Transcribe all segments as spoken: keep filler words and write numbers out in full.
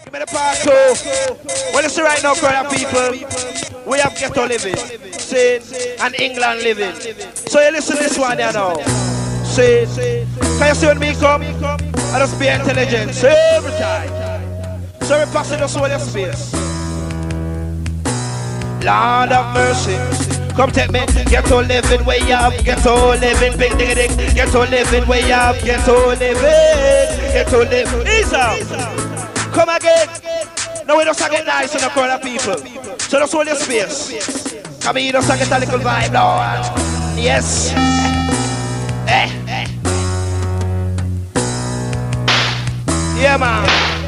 Give me the part two. Well, you see right now, crowd of people, we have ghetto living, see, and England living. So you listen to this one here now. See, can you see when me come? I just be intelligent, see, every time. So we pass it us all your space. Lord of mercy. Come take me, ghetto living way up, ghetto living, big diggy dig, ghetto living way up, ghetto living, ghetto living, ease up. Come again. Now we just get nice in the crowd of people. So just hold your space. Come here, just get a little vibe now. Yes. Eh, eh. Yeah, man.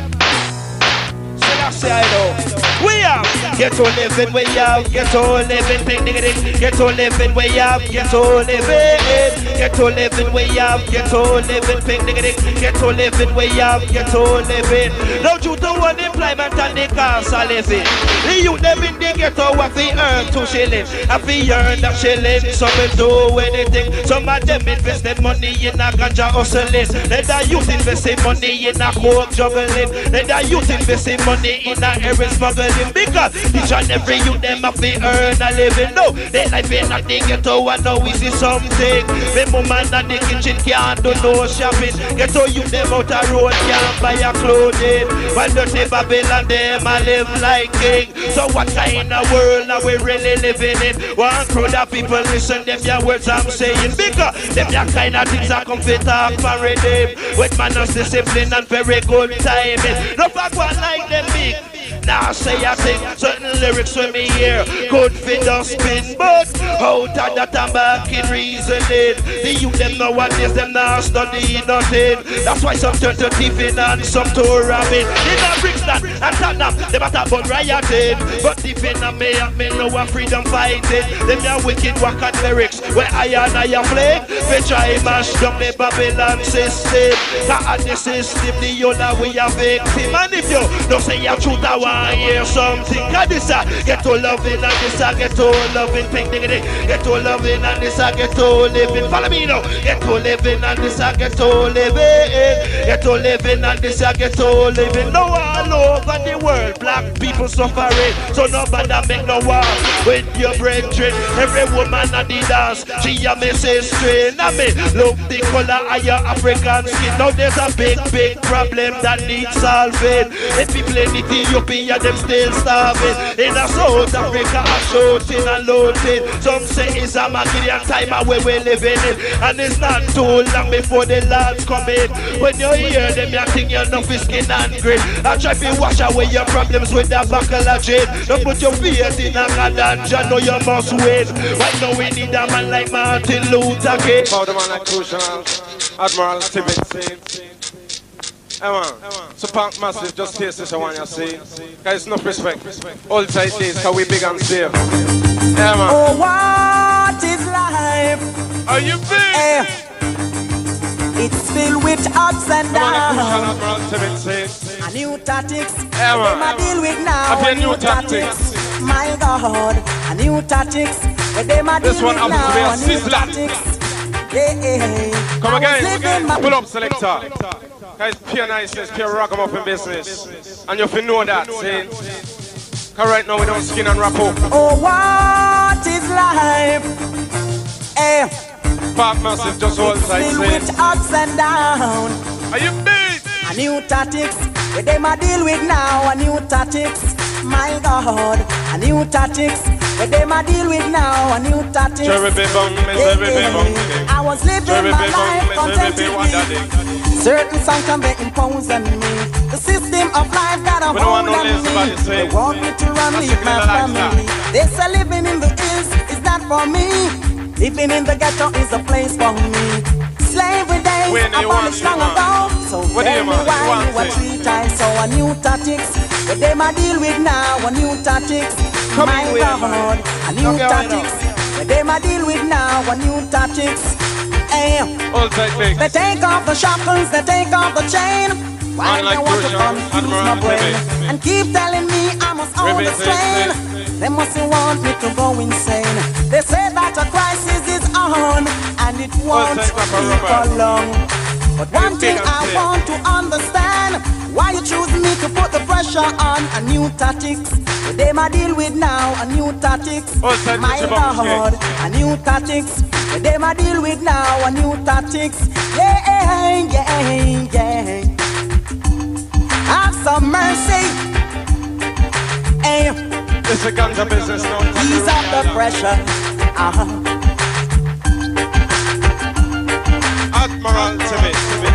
So that's the idea. We are ghetto living, we are ghetto living, big diggy dig, ghetto living, we are ghetto living, ghetto living, we are ghetto living, big diggy dig, ghetto living, we are ghetto living. Now due to one employment and the cost of living, the youth them in the ghetto have to earn two shillings, have to earn that shilling. Some will do anything, some of them invested money in a ganja hustling, let the youth investing money in a coke juggling, let the youth investing money in a heroin smuggling. Because each and every youth them have to earn a living. No, they life in a the ghetto and now we see something. The woman and the kitchen can't do no shopping. Ghetto youth them out a road can't buy a clothing. While dirty Babylon them a live like king. So what kind of world are we really living in? One crowd of people listen them your words I'm saying. Because them your kind of things are come fit talk for redeem. With manners, discipline and very good timing. No fuck one like them big. Now say I think certain lyrics with me here could fit the spin, but out of that I'm back in reasoning. The youth them nowadays them now study nothing. That's why some turn to thieving and some to robbing. In a Brixton and Tottenham them a talk about rioting, but deep in a me and me know a freedom fighting. Them your wicked whack lyrics where I and I am playing. We try mash down the Babylon system. That the system the owner we are victim. And if you don't say your truth I want I hear something. Cause this a get to loving and this a get to loving. Pink diggity. Get to loving and this a get to living. Follow me now. Get to living and this a get to living. Get to living and this a get to living. Now all over the world black people suffering. So nobody make no war with your brethren. Every woman at the dance, she a me sister. Now me look the color of your African skin. Now there's a big big problem that needs solving. The people in Ethiopia them still starving. In a South Africa are shooting and looting. Some say it's a Machiavellian time where we're living in. And it's not too long before the Lord's come in. When you hear them you think you're not skin and grit. I try to wash away your problems with a buckle of gin. Don't put your faith in a God and you know you must win. Right now we need a man like Martin Luther King. About the man like Crucial, Admiral Tibbet. Hey man, so Punk Massive, just taste this one you see. Guys, enough respect. All tight days, cause we big and safe. Hey man. Oh, what is life? Are you big? Eh, it's filled with ups and downs. A new tactics. Hey man. Them I deal with now. A A new new tactics. My God, a new tactics. Them I deal This one with happens now. A to be a new sizzler. tactics. Yeah, yeah. Come I was again. living my- Pull up, selector. Guys, pure niceness, pure ragamuffin business. And you have to know that, see? Cause right now we don't skin and wrap up. Oh, what is life? Eh, Park Massive, just hold tight, filled see? with ups and downs. Are you big? A new tactics, with them I deal with now. A new tactics, my God. A new tactics, with them I deal with now. A new tactics. Cherry big bong, miss Yeah, every big bong. yeah. I was living Cherry my big life bong, miss every big one contentedly. Certain sanctions they impose on me. The system of life got a We don't hold want no on less about me. it, say. They want me to run, That's leave a my killer family. lifestyle. They say living in the hills is not for me. Living in the ghetto is a place for me. Slavery days When you abolished want, long you ago. So What do tell you me want? why You want you were it? three times. So a new tactics. But them I deal with now. A new tactics. Come My in with it, God, man. a new Okay, right tactics. But them I deal with now. A new tactics. Hey. All tight They legs. take off the shackles, they take off the chain. Why Unlike they want to Crucial, confuse Admiral my brain Tibbet. and keep telling me I must own the Ribbit, strain? They must want me to go insane. They say that a crisis is on and it won't take off a be rubber. for long. But one Big thing and I safe. want to understand, why you choose me to put the pressure pressure on a new tactics. They ma deal with now a new tactics. My God, a new tactics. They ma deal with now a new tactics. Yeah, yeah, yeah. Have some mercy. Hey, it's a ganja business now. ease up the pressure. Uh-huh. Admiral Timmy.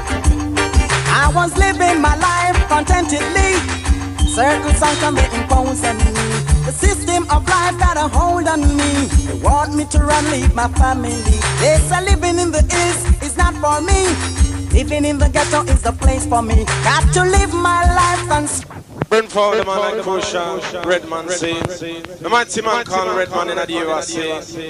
I was living my life contentedly. Circles are coming imposing me. The system of life got a hold on me. They want me to run, leave my family. They say living in the hills is not for me. Living in the ghetto is the place for me. Got to live my life and Bring forward the man like Kusha, Redman say. The mighty man called Redman in the U S A.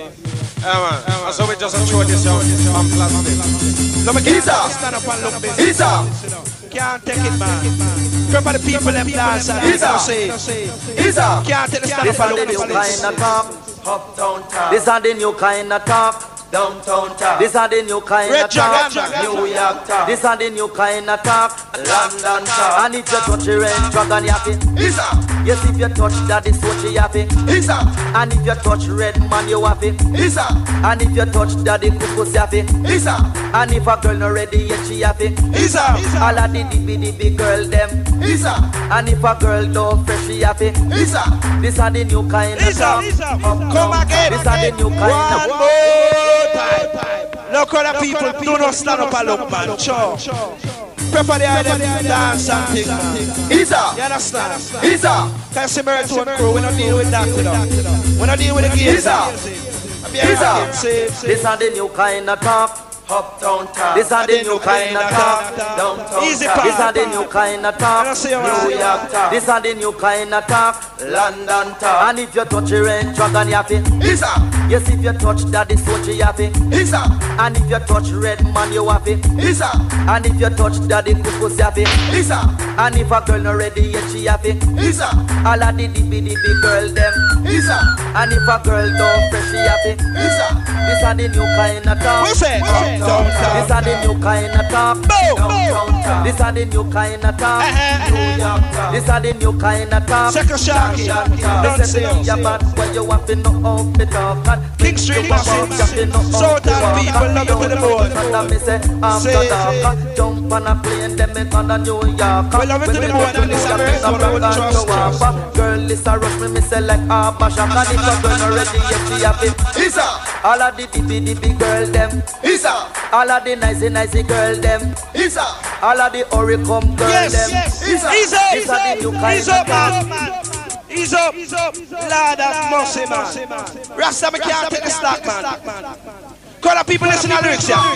Yeah man, so we just throw this out on plastic. Let me get up, stand up and look this. Ease up. Can't take it, man. Remember the people them dance and Ease up. say. Ease up. Can't take the stand up and look this. This kind of talk. Uptown talk. This are the new kind of talk. Downtown talk. This are the new kind Red of talk. Dragon. New York talk. This are the new kind of talk. London talk. And if you touch a red dragon, you happy. Ease up. Yes, if you touch that, it's what you happy. Ease up. And if you touch red man, you happy. Ease up. And if you touch daddy, cuckoo, happy. Ease up. And if a girl not ready yet, she happy. Ease up. All of the dibby dibby girl them. Ease up. And if a girl don't fresh, she happy. Ease up. This are the new kind of Ease up. talk. Come again. This are the new kind One of more time. Look other people do not stand up and look, man. Sure. Prefer the idea of dance and thing, man. Ease up. You understand? Ease up. Can you see Meriton crew? We don't deal with that, you know. We don't deal with the games. Ease up. Ease up. This are the new kind of talk. Uptown talk. This are the new kind of talk. Downtown Easy talk. pop. This are the new kind of talk. New York talk. This are the new kind of talk. London talk. And if you touch a red dragon, you happy. Ease up. Yes, if you touch daddy, so you happy. Ease up. And if you touch red man, you happy. Ease up. And if you touch daddy, cuckoo, you happy. Ease up. And if a girl not ready yet, she happy. Ease up. All of the dibby dibby girl them. Ease up. And if a girl don't fresh, she happy. Ease up. This are the new kind of talk. What's it? This are the new kind of talk. Boom. This are the new kind of talk. Uh-huh. New York talk. This are the new kind of talk. Second Sharky. Don't This say is your bad when you have to know how to talk. And King Street Massive. Southern people love you for the board. and me say, I'm Say, gonna jump on a plane, them me gonna New York. We love it to the board and this a very one I would trust us. Girl, this a rush me, me say like a basha. And if a girl not ready yet, she happy. Ease up. All of the dibby dibby girl them. Ease up. All of the nicey nicey girl them. Ease up. All of the Oricum girl Yes, them. yes. Ease up. Ease up. These are the new kind Ease up, of talk. man. Ease up. Ease up. Lord have mercy, man. Rasta, me can't take the stock, man. Crowd of people listen to the lyrics, yeah.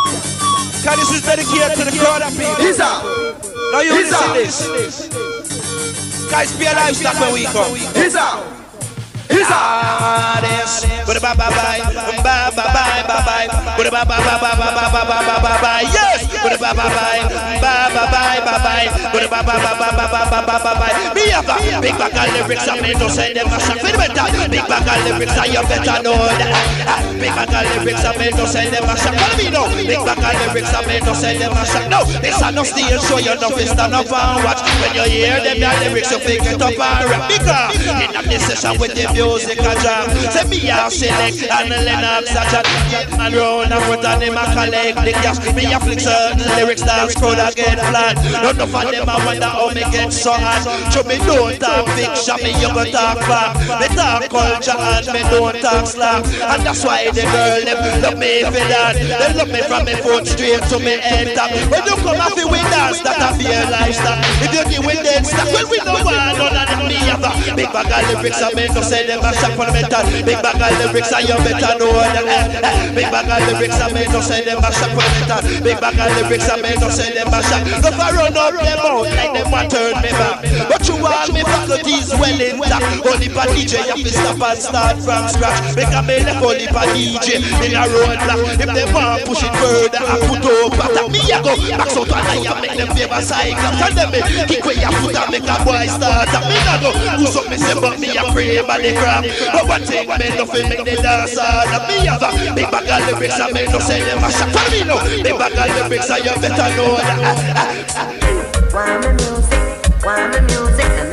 Cause this is dedicated to the crowd of people. Ease up. Now you Ease listen up. this. Guys, be a livestock when we come. Ease up. Ease up. Ah, this. Bye bye bye bye bye bye bye bye bye. Bye bye bye bye bye bye bye bye bye bye. Yes. Bye bye bye bye bye bye bye bye bye. Bye bye bye bye bye bye bye bye bye bye. Me have a big bag of lyrics and me don't say them a shot. Feel better. Big bag of lyrics and you better know that. Big bag of lyrics and me don't say them a shot. Follow me now. Big bag of lyrics and me don't say them a shot. No, this a no stage show. You know fi stand up and watch. When you hear them your lyrics, you fi get up and rap. Because in a session with the music a jam. Say me a select and Lennox a chat. And round and put on him a collect the cash. Me a flick certain lyrics dance crowd a get flat. None of them a wonder how me get so hot. So me don't talk fiction, me you go talk back. Me talk culture and me don't talk slang. And that's why the girl them love me for that. They love me from me foot straight to me head top. When you come off with dance, that a be a lifestyle. If you give with dance, that well we know one none of them me have a big bag of lyrics and me no say them a shop fundamental. Big bag of lyrics and you better know that. Eh, eh. Big bag of lyrics and me no say them a shop fundamental. Big bag of lyrics and me no say them a shop. Go for run up them out like them want turn me back. But you all me faculties well intact. Only for D J you have to stop and start from scratch. Make a me like only for D J in a roadblock. If they want push it further I put up at me I go back out and I make them favor cycle. Tell them me kick where you put and make a boy start. And me I go who's up me say but me a pray by the crap. But one thing me no feel make the dance hard. And me have a big bag of lyrics and me no say them a shot. Tell me no big bag of lyrics and you better know that. Why the music, why the music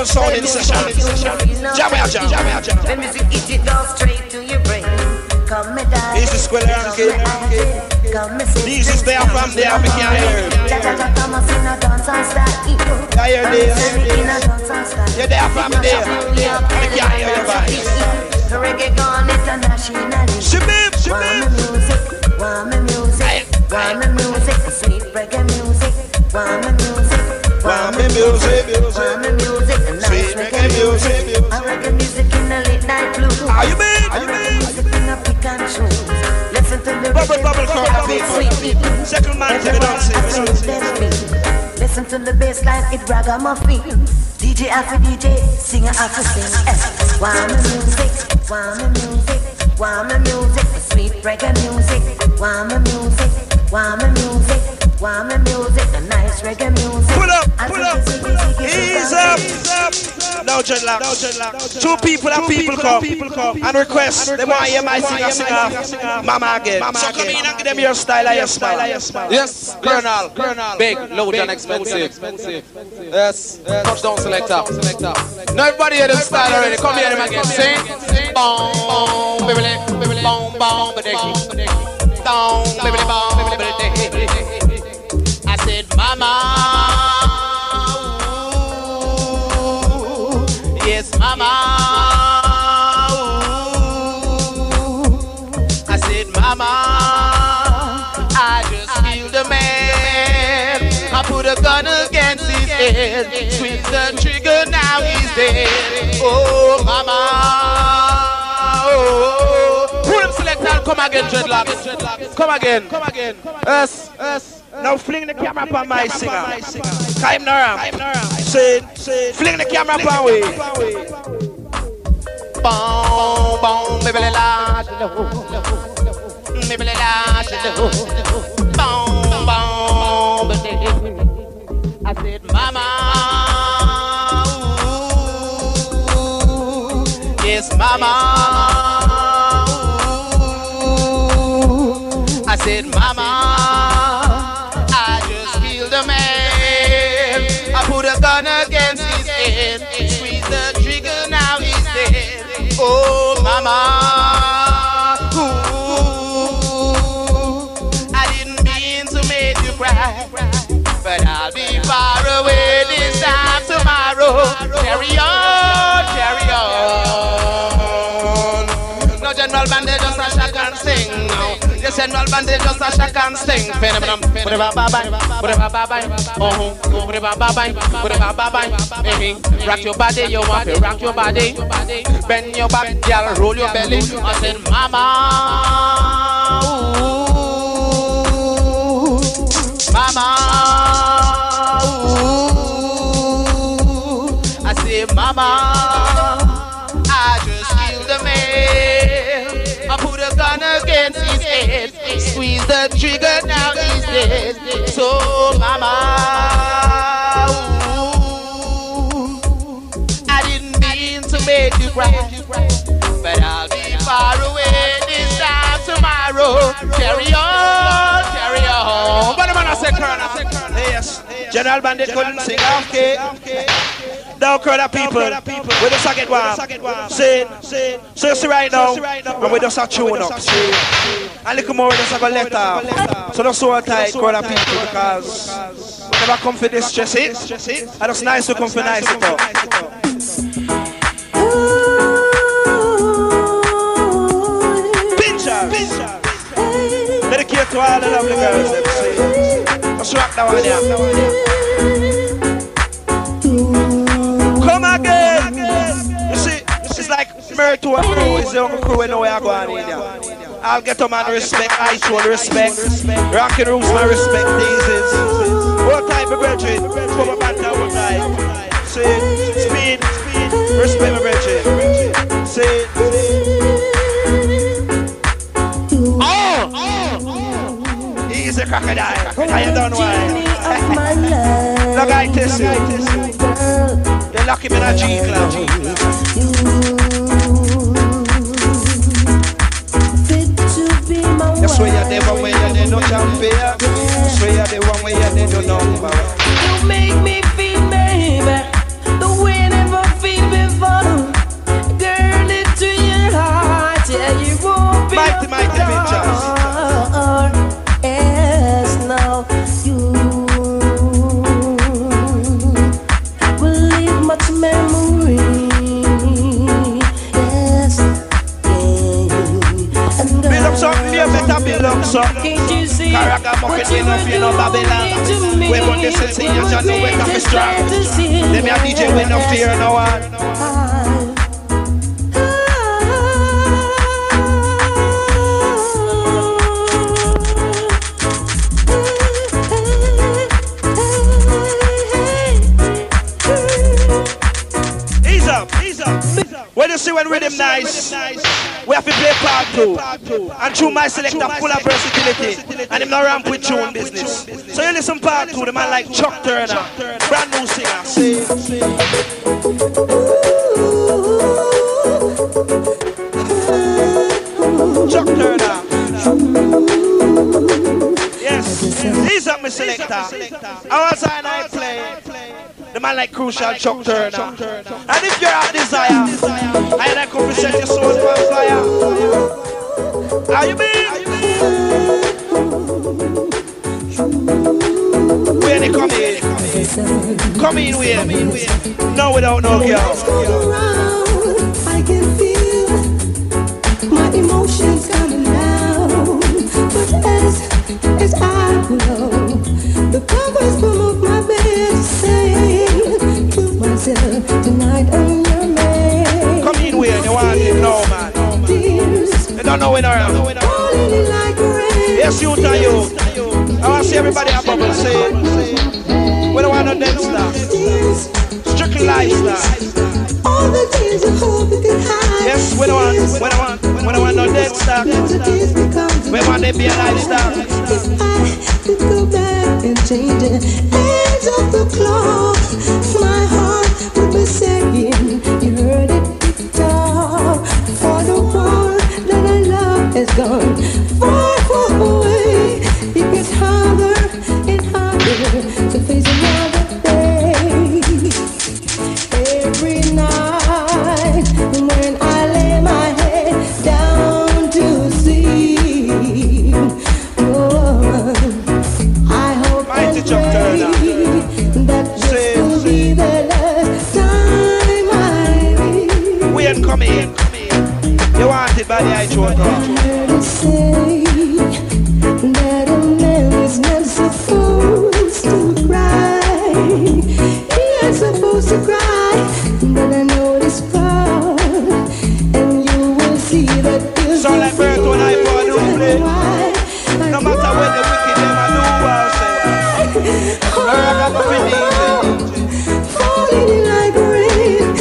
Playable sound in session. Jam it, jam, jam it, jam. The music hit it down straight to your brain. Come me down. This is Square Ranking. This is there from there, we can't hear. I hear this. You're there from there. I can't hear your voice. The reggae gone internationally. Shabib, shabib. Want me music, want me music, sweet reggae music. Want me music, want me music, want me music, sweet reggae music. I reggae music in the late night blues. Are you big? Are you big? Music in the pick and choose. Listen to the bubble, bubble, crowd people. Second man to the dancing. Listen to the bass line, it ragamuffin. D J after D J, singer after singer. Want me music, want me music, want me music, sweet reggae music. Want me music, want me music, want me music, a nice reggae music. Pull up, pull up, ease up, ease up. No dreadlock, no dreadlock. Two people and people come, people come and request. They want to hear my singer, singer, Mama again. So come in and give them your style and your smile. Yes, Colonel, Colonel. Big, loud and expensive. Yes, touchdown selector. Now everybody hear the style already. Come here, them again. Sing. Boom, bibbly, boom, boom, bibbly. Down, bibbly, boom, bibbly. I said, Mama. Ooh, yes, Mama. Ooh, I said, Mama. I just killed a man. I put a gun against his head. Switch the trigger, now he's dead. Oh, Mama. Oh, pull him selector, come again, dreadlock. Come again, come again. Yes, yes. Now fling the camera upon my singer. Time Naram. Say, say, fling the camera upon we. Boom, boom, baby, la, baby, la, boom, boom, baby. I said, Mama, ooh, yes, Mama, ooh. I said, Mama, I just killed a man. I put a gun against his head, squeeze the trigger, now he's dead. Oh, Mama, ooh, I didn't mean to make you cry. But I'll be far away this time tomorrow. Carry on, carry on. No general bandit, just a shock and sting. No, the general bandit, just a shock and sting. Phenomenon, whatever, bye bye, whatever, bye bye. Oh, whatever, bye bye, whatever, bye bye. Baby, rock your body, you want to rock your body. Bend your back, girl, roll your belly. I said, Mama, ooh, Mama. Mama, I just killed a man. I put a gun against his head, squeeze the trigger, now he's dead. So, Mama, ooh, I didn't mean to make you cry, but I'll be far away this time tomorrow. Carry on, carry on. But the man I said, Colonel, yes, General Bandit couldn't sing off key. Now crowd of people, we just a get warm. See, see, so you see right now, and we just a tune up. See, and little more we just a go let off. So don't so tight crowd of people because we never come for this stress it. And it's nice to come for nice it up. Pincher, pincher. Dedicate to all the lovely girls. Let's rock that one there. Come again. You see, it's like married to a crew. It's the only crew we know where I'm going in here. I'll get a man respect, I show the respect. Rockin' Roots, my respect these is. What type of brethren? Come up and down one night. See, speed, respect my brethren. See, oh, oh, he's a crocodile. I don't know why. Look, I test it. They lock him in a G-Cloud. That's where you're the one way you're the no champion. That's where you're the one way you're the no number. You make me feel, baby, the way never this and see you just know wake up strong. Let me a D J with no fear no one. When you see when rhythm nice, we have to play part two. And through my selector full of versatility, and him no ramp with tune business. So you listen part two, the man like Chuck Turner, brand new singer. See? Chuck Turner. Yes, he's up my selector. I was and I play. The man like Crucial Chuck Turner. And if you're a desire, I like to set your soul on fire. How you been? When they come in, come in with no without no girl. I can feel my emotions coming down, but as as I go, the covers come off my bed, say to myself tonight I'm your man. Come in where you want it, no man. You don't know when around. Yes, you tell you. I want to see everybody a bubble say. We don't want no dead star. Strictly lifestyle. All the things I hope you can hide. Yes, we don't want, we don't want, we don't want no dead star. We want to be a lifestyle. If I could go back and change the hands of the clock, my heart would be saying, you heard it, it's all for the one that I love is gone far, far away. It gets harder and harder to face another day. Every night when I lay my head down to sleep, oh, I hope and pray that this will be the last time I leave. We ain't coming. You want it by the eye to I heard it say that a man is not supposed to cry. He ain't supposed to cry, but I know this part, and you will see that this sound like bird when I pour a new play. No matter what the wicked them I do, I'll say. I got my feelings. Falling like rain,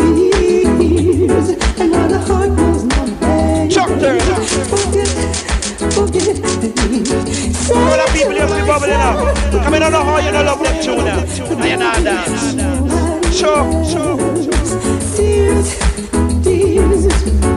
tears, another heart was not bad. Chuck Turner. Forget, forget me. All the people you have to be bubbling up. I mean, I don't know how you don't love them tune now. And you not dance. Sure, sure. Tears, tears,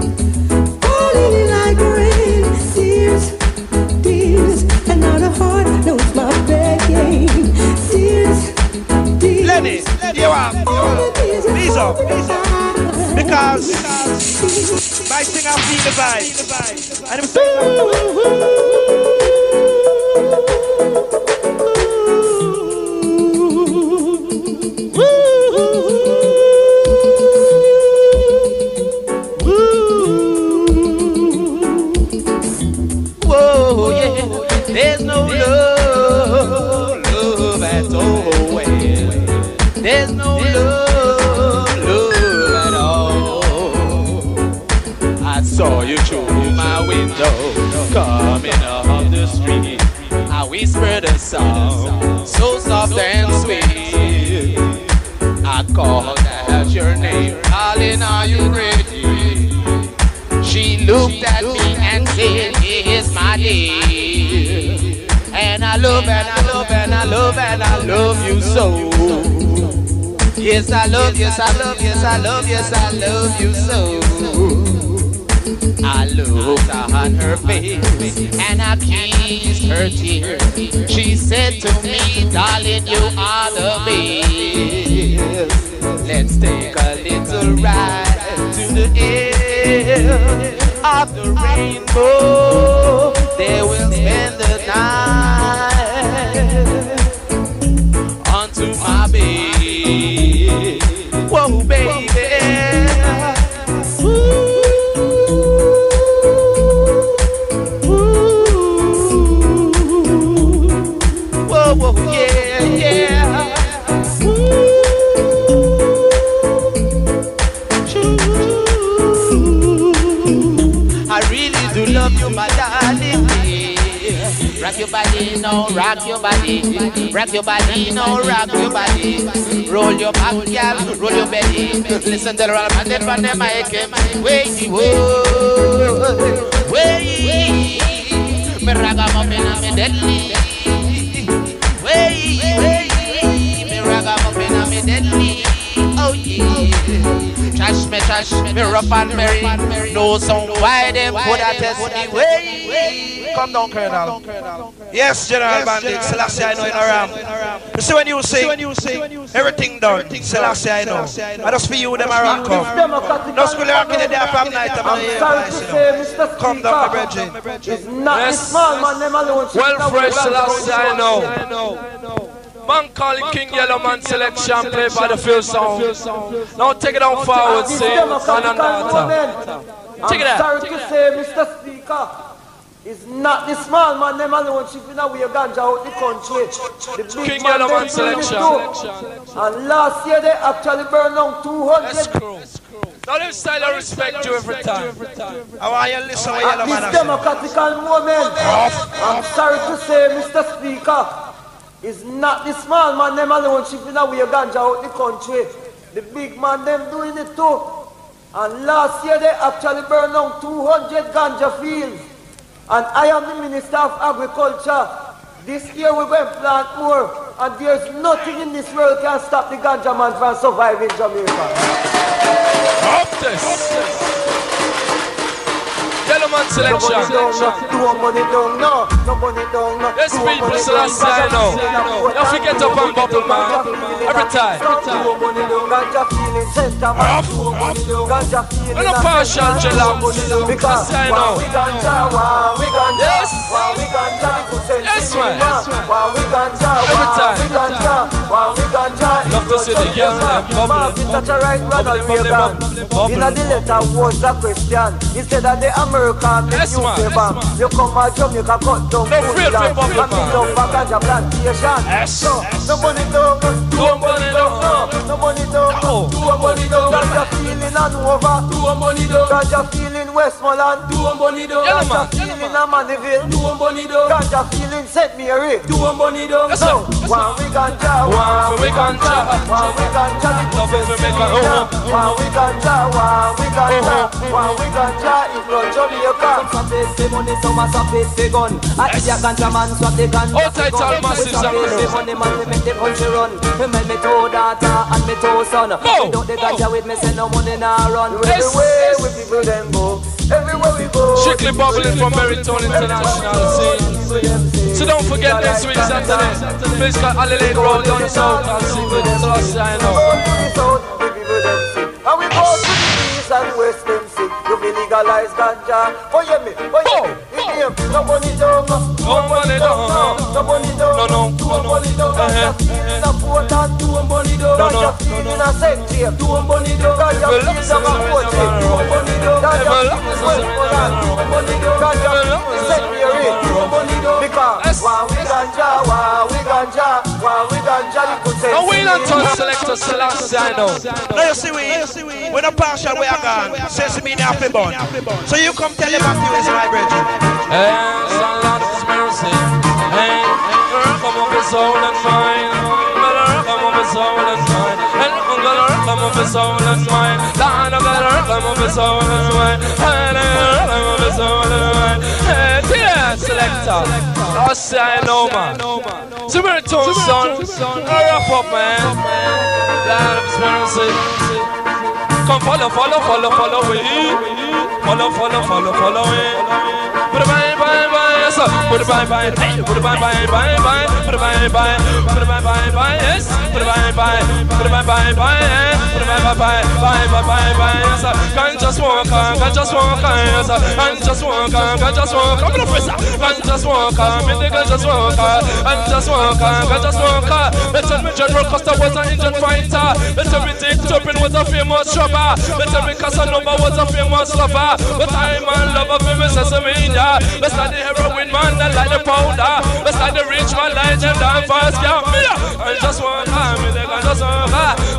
falling like rain. Tears, tears, another heart knows my pain. Tears, tears. Lenny, you are. Please up. Because my thing I feel the vibe. And I'm saying, there's no love, love at all. There's no love, love at all. I saw you through my window, coming up the street. I whispered a song, so soft and sweet. I called out your name, darling, are you ready? She looked at me and said, here's my dear. And I love and I love and I love and I love you so. Yes, I love, yes, I love, yes, I love, yes, I love you so. I looked on her face and I kissed her tear. She said to me, darling, you are the best. Let's take a little ride to the end of the rainbow. There we'll spend the night onto my bed. Whoa, baby. Whoa, whoa, yeah, yeah. now, rock your body. Rock your body now, rock your body. Roll your back, girl, roll your belly. Listen to the roll and then run the mic. Wait, whoa, wait. Me ragamuffin and me deadly. Wait, wait. Me ragamuffin and me deadly. Oh yeah. Trash me, trash me, rough and merry. No sound why them coulda test me. Way, come down, Colonel. Yes, General Bandit. Selassie, I know in a ram. You see when you sing, everything done. Selassie, I know. I just for you them around come. Just go rock in the day from night. I'm sorry to say, Mister Come down, my brethren. It's not the small man them alone. Well, fresh Selassie, I know. Man call it King Yellow Man selection, play by the field sound. Now take it down forward, say, son and daughter. Take it out. I'm sorry to say, Mister Speaker, it's not the small man them alone shipping away ganja out the country. The big King man Yellow Man them doing it selection. too. And last year they actually burned down two hundred. Now this style I respect you every time. I want you to listen what Yellow At Man this has democratical moment, I'm sorry to say, Mister Speaker, it's not the small man them alone shipping away ganja out the country. The big man them doing it too. And last year they actually burned down two hundred ganja fields. And I am the Minister of Agriculture. This year we're going to plant more. And there's nothing in this world can stop the ganja man from surviving Jamaica. Up this! Yellow Man selection. No money down, no. No money down, no. Yes, people, Selassie, I know. Don't forget up and bubble, man. Every time. I'm not partial, Jelam. Because I know. Yes. Yes, man. Every time. Love to see the girl and bubble. In the letter was a question. Instead of the American, the yes, newspaper. Yes, you come to Jamaica, cut down no free food land. bubble, And me love back ganja plantation. Yes. No, no money down, no money down, no, no money down, no money down. Ganja feeling and over, no money down. Ganja feeling Westmoreland, no money down. Ganja feeling a Maniville, no money down. Ganja feeling Saint Mary, no money down. So, one we ganja, one we ganja, one we ganja, love is Jamaica. one we ganja, one we ganja, one we ganja, if not Jamaica. Some say money, some a say gun. I see a ganja man swap the gun. All title masses and money man we make the country run. We make me two daughter and me two son. Without the ganja with me say no money nah run. Everywhere we people them go. Everywhere we go. Strictly bubbling from Meriton International scene. So don't forget next week Saturday. Please got Adelaide Road down south and see with the Selassie, I know. And we go to the east and west them see. You be legalize ganja. Oh yeah me, oh yeah me. No money down, no money down, no money down, no no, no money down. Ganja feeling a Portland, no money down. Ganja feeling a Saint James, no money down. Ganja feeling a Coaching, no money down. Ganja feeling Westmoreland, no money down. Ganja feeling Saint Mary, no money down. Because while we ganja, while we ganja, while we ganja, you could say. No we not touch Selector Selassie, I know. Now you see we, when a partial we are gone, says me now fi born. So you come tell him after is my brethren. Hey, son, Lord of mercy. Hey, come on, my soul and mine. Come on, my soul and mine. And I'm gonna come on, my soul and mine. Lord, I'm gonna come on, my soul and mine. And I'm on my soul and mine. Hey, dear Selector. I'll say I know, man. So we're told, son. Hurry up, man. Lord of mercy. Come follow, follow, follow, follow me. Follow, follow, follow, follow me. Put a bye, bye, bye, yes, sir. Put a bye, bye, hey. Put a bye, bye, bye, bye. Put a bye, bye. Put a bye, bye, bye, yes. Put a bye, bye. Put a bye, bye, bye, eh. Put a bye, bye, bye, bye, bye, bye, bye, yes, sir. Can't just walk on, can't just walk on, yes, sir. Can't just walk on, can't just walk on. Come on, professor. Can't just walk on, me think I just walk on. Can't just walk on, can't just walk on. Let's tell me General Costa was an Indian fighter. Let's tell me Dick Turpin was a famous shrubber. Let's tell me Casanova was a famous lover. But I'm a lover for me sesame, yeah. Let's like the heroin man that like the powder. Let's like the rich man like them down fast, yeah. I just want to, me think I just want to, I just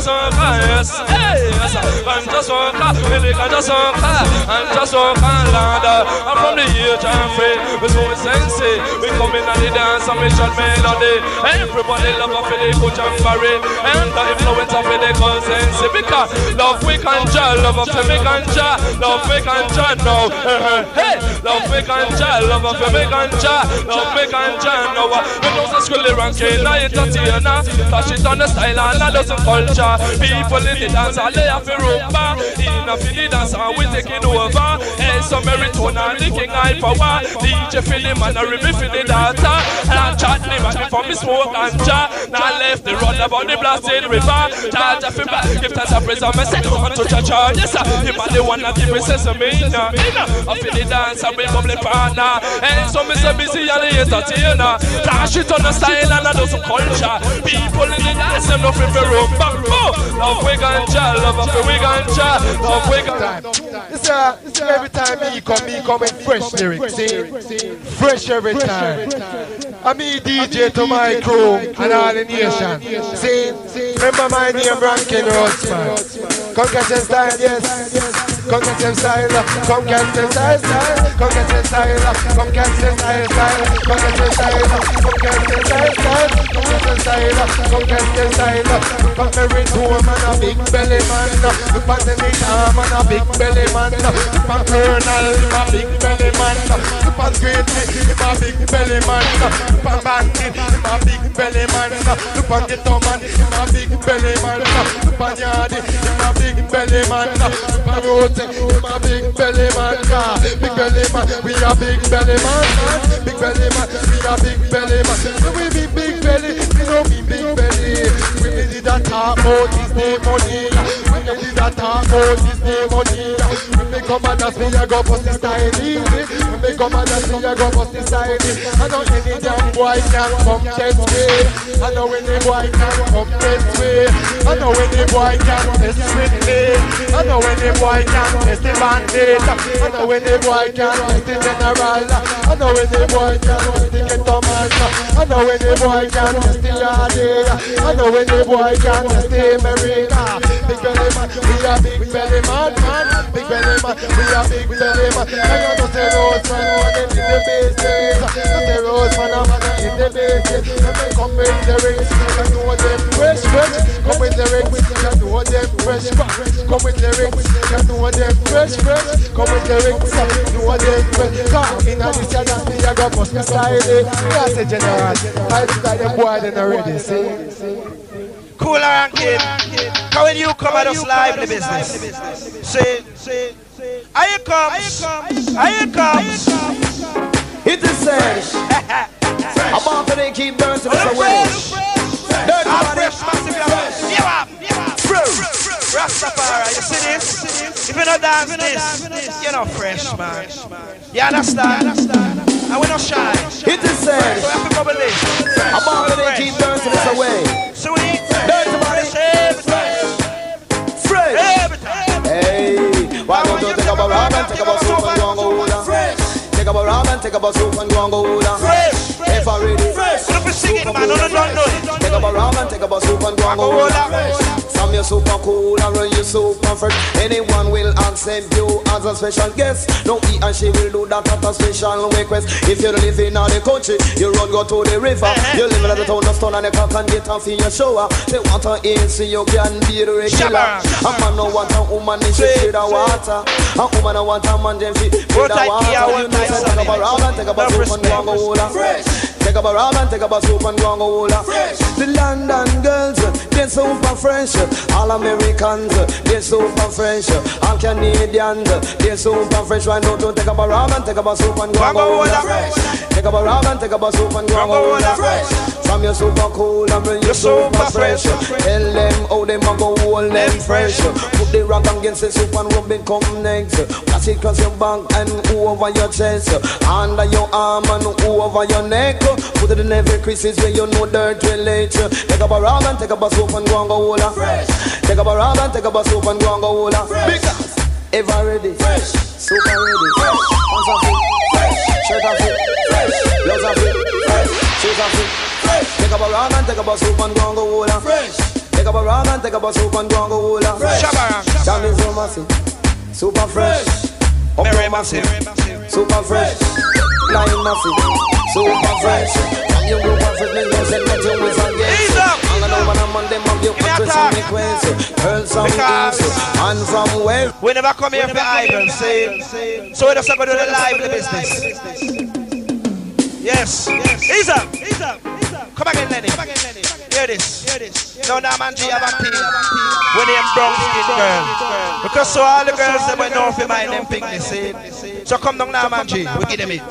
soca, yes, hey, yes. Ganja soca, really ganja soca, ganja soca, Lord. I'm from the age of free, we so sensei. We come in and the dance and we shot melody. Everybody love a for the good and barry, and the influence of the good sensei. Because love we ganja, love a for me ganja, love we ganja now. Hey, love we ganja, love a for me ganja, love we ganja now. We know the school ranking, I entertainer. Touch it on the style and I doesn't culture. People in the dance, all they have to rumba. In a feel the dance, and we taking over. Hey, some meritone and the king high power. D J feel the man, I remember feel the data. And I chat me back before me smoke and jar. Now I left the road about the blasted river. Charge a feel back, give thanks a praise on me say. On to church, yes sir. Him and the one that give me sesame. Inna, inna. I feel the dance, I bring up the partner. Hey, so me say busy and the entertainer. Dash it on the style and I do some culture. People in the dance, them no free for rumba. Love we ganja, love after we ganja, love we ganja. This uh, this every time me come, me come with fresh lyrics, see? Fresh every time. I me D J to my crew and all the nation. See? Remember my name, Rankin Roadsman. Come get them style, yes. Come get them style, come get them style, style. Come get them style, come get them style, style. Come get them style, come get them style, style. Come get them style, come get them style. Come married to a man, a big belly man. Look at the leader, man, a big belly man. Look at Colonel, a big belly man. Look at Greatly, a big belly man. Look at Bandit, a big belly man. Look at Ghetto man, a big belly man. Look at Yardy, a big belly man. Look at Rote, a big belly man. Big belly man, we a big belly man. Big belly man, we a big belly man. We be big belly, we know we big belly. We need that talk about this day money. We need that talk about this day money. When we come and dance, we a go bust the style easy. When we come and dance, we a go bust the style easy. I know any damn boy can come test me. I know any boy can come test me. I know any boy can test with me. I know any boy can test the bandit. I know any boy can test the general. I know any boy can test the ghetto man. I know any boy can test the Yardy. I know any boy can test the America. Big belly man, we a big belly man, man. Big belly man, we a big belly man. I know the rose man, man in the business. The rose man, man in the business. Come with the rings, you know them fresh, fresh. Come with the rings, you know them fresh, fresh. Come with the rings, you know them fresh, fresh. Come with the rings, you know them fresh. Come in and this year, that's me, I got bust my style. That's a general. I think that the boy then already, see? Cooler and kid. Cause when you come at us live in the business, say, here you come, here you come. It is said. About to they keep burning to the way. Dirty body. Rastafari, you see this? If you don't dance this, you're not fresh, man. You understand? And we're not shy. It is said. So happy bubbly. About to they keep burning to the way. Sweet. Dirty body. Fresh. Hey, why don't you take up a rag and take up a soup and go and go hold on? Take up a rag and take up a soup and go and go hold on. If I ready. Don't be singing, man. No, no, no, no. Take up a rag and take up a soup and go and go hold on. From your super cool and run you super fresh. Anyone will accept you as a special guest. No, he and she will do that at a special request. If you live in the country, you run go to the river. You live in the town of Stone and you can get off in your shower. They want to eat so you can be the regular. A man no want a woman in she feed the water. A woman no want a man in feed the water. You know say take up a rag and take up a soup and go and go hold on. Take up a rag and take up a soup and go and go hold on. The London girls, they're super fresh. All Americans, they're super fresh. All Canadians, they're super fresh. Why don't you take up a rag and take up a soup and go and go hold on. Take up a rag and take up a soup and go and go hold on. From your super cool and bring you super fresh. Tell them how them a go hold them fresh. Put the rag against the soup and rub it come next. Pass it across your back and over your chest. Under your arm and over your neck. Put it in every creases where you know dirt relate. Take up a rag and take up a soup and go and go hold on. Take up a rag and take up a soup and go and go hold on. Because ever ready, fresh, super ready, fresh, hands off it, fresh, shirt off it, fresh, gloves off it, fresh, shoes off it, fresh. Take up a rag and take up a soup and go and go hold on. Fresh. Take up a rag and take up a soup and go and go hula. Shabarang. Down is so massive, super fresh. Up Very no massive, massive. super fresh. Flying massive, super fresh. You go perfect, me know say let you miss again. Ease up. I'm gonna know when I'm on them of you, Give me but a with talk. some requests. Heard some Because- things, and from where? We never come here for idle, see? So we just have to do the lively business. Yes. Ease up. Ease up. Come again, Lenny. Hear this. Now, now, man, G have a team. When them brown skin girl. Because so all the girls that we know if you mind them pink, they see. So come down now, man, G. We give them it.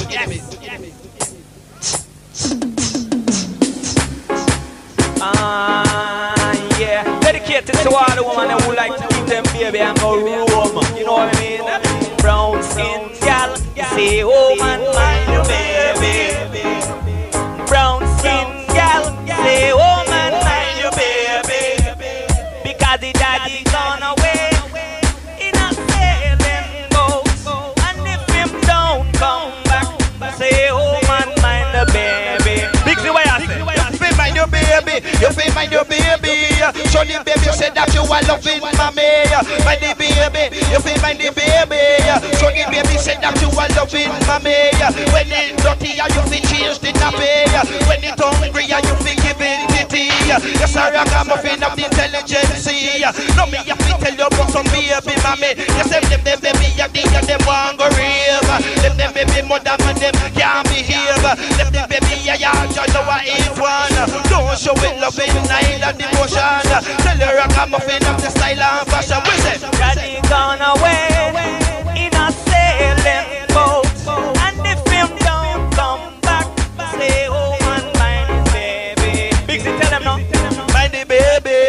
Ah, yeah. Dedicated to all the women who like to keep them baby and go roam. You know what I mean? Brown skin gal, say, oh man, mind your baby. Brown skin gal, say, oh man, mind your baby. Because the daddy gone away in a sailing boat, and if him don't come back, say, oh man, mind the baby. Big see what I say. You feel mind your baby, you feel mind your baby. So the baby said that you are loving mommy. Mind the baby, you feel mind the baby. So the baby said that you are loving mommy. When it's dirty, you feel change the nappy. When it's hungry, you feel giving pity. Yes, I am a fan of the intelligence. No, me have to tell you about some baby mommy. Yes, them them them baby, you think them want go real. Them them baby mother man them can't behave. Them them baby, yeah, yeah, you know what is one. Don't show it love in Nile and devotion. Tell her I come up in the style and fashion. We say, Daddy gone away in a sailing boat, and if him don't come back, say, oh man, mind his baby. Big C, tell them now. mind the baby.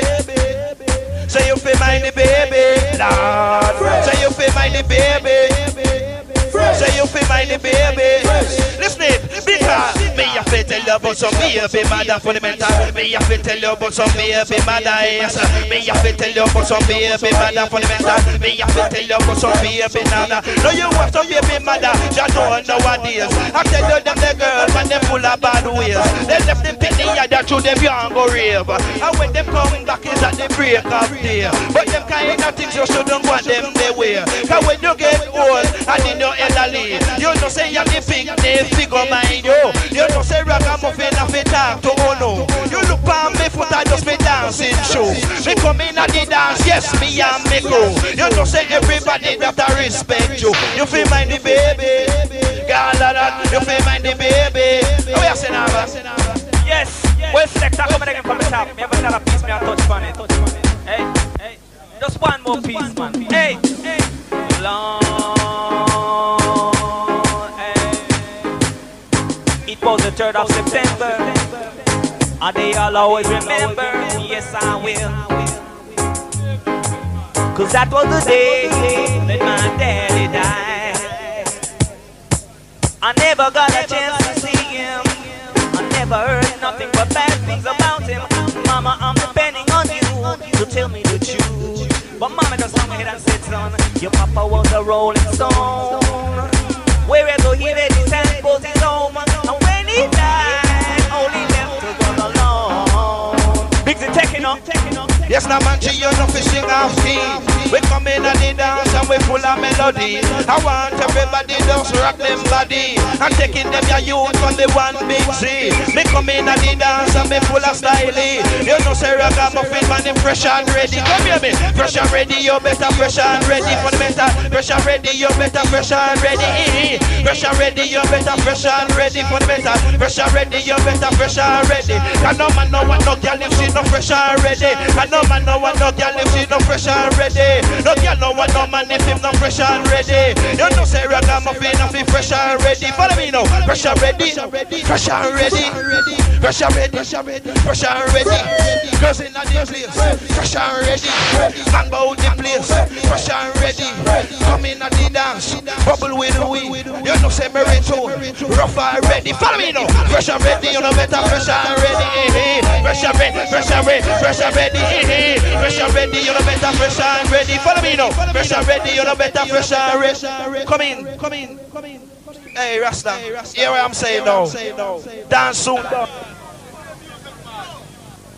Say you feel mind the baby. Lord. Say you feel mind the baby. Say you feel mind the baby. Listen it, because me have to tell you about some baby mother fundamental. Me have to tell you about some baby mother. Yes. Me have to tell you about some baby mother fundamental. Me have to tell you about some baby mother. No, you have some baby mother. You don't know what it is. I tell you them the girls when they full of bad ways. They left them penny other through them young go rave. And when them come back is at the break of day. But them kind of things you shouldn't want them they wear. Cause when you get old and in your elderly, you know say you're the big they figure mind you. You know say ragamuffin have a talk to Ono. You look on me foot I just me dancing show. Me come in at the dance, yes me and me go. You know say everybody that I respect you. You feel mind the baby, girl that you feel mind the baby. Oh yes, now. Yes, well, selector, come again from the top. Me have another piece, me a touch on it. Hey, hey, just one more piece, man. Hey, hey, long. It was the third of September, and they all always remember. Yes, I will. Cause that was the day that my daddy died. I never got a chance to see him. I never heard nothing but bad things about him. Mama, I'm depending on you to tell me the truth. But mama just hung ahead and said, son, your papa was a rolling stone. Wherever he laid his hand was his home. And when he died, only left us all alone. Big Z taking up, taking up. Yes, now man, you know fishing off key. We come in and they dance and we full of melody. I want everybody just rock them body. I'm taking them your youth on the one big Z. Me come in and they dance and me full of styly. You know say ragamuffin man, them fresh and ready. Come here me, fresh and ready, you better fresh and ready for the better. Fresh and ready, you better fresh and ready. Fresh and ready, you better fresh and ready for the better. Fresh and ready, you better fresh and ready. Cause no man no one no girl if she no fresh and ready. And no man no one no girl if she no fresh and ready. No girl no one no man if him no fresh and ready. You know say ragamuffin no fi fresh and ready. Follow me now. Fresh and ready, fresh and ready, fresh and ready, fresh and ready. Girls in the place, fresh and ready. Man bout the place, fresh and ready. Come in at the dance, bubble with the weed. You know say Mary too, rough and ready. Follow me now. Fresh and ready, you know better fresh and ready. Fresh and ready, fresh and ready, fresh and ready. Fresh and ready, you know better fresh and ready. Follow me now. Fresh and ready, you know better fresh and ready. Come in, come in, come in. Hey Rasta, hear what I'm saying now. Dance soon.